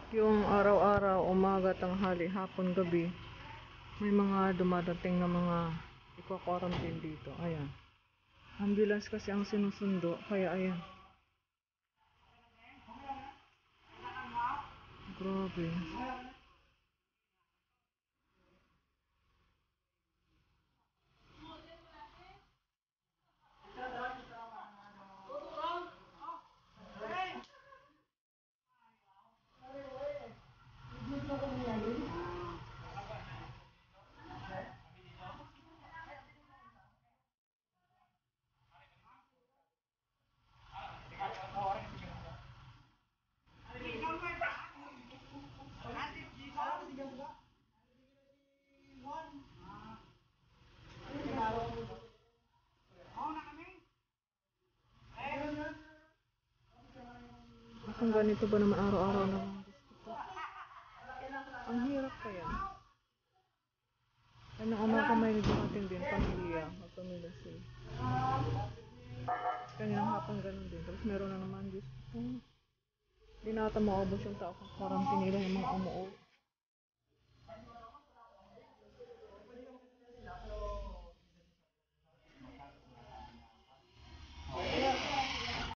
Yung araw-araw, umaga, tanghali, hapon, gabi, may mga dumadating na mga iko-quarantine dito. Ayan. Ambulance kasi ang sinusundo, kaya ayan. Grabe. Kung ganito ba naman araw-araw na lang? Ang hirap kaya. Ano umaga may dumating din, pamilya, magpamilya sila. Kanyang hapon ganun din. Tapos meron na naman, Diyos ko. Hindi na ata maubos yung tao kung quarantine nila yung mga umuwi.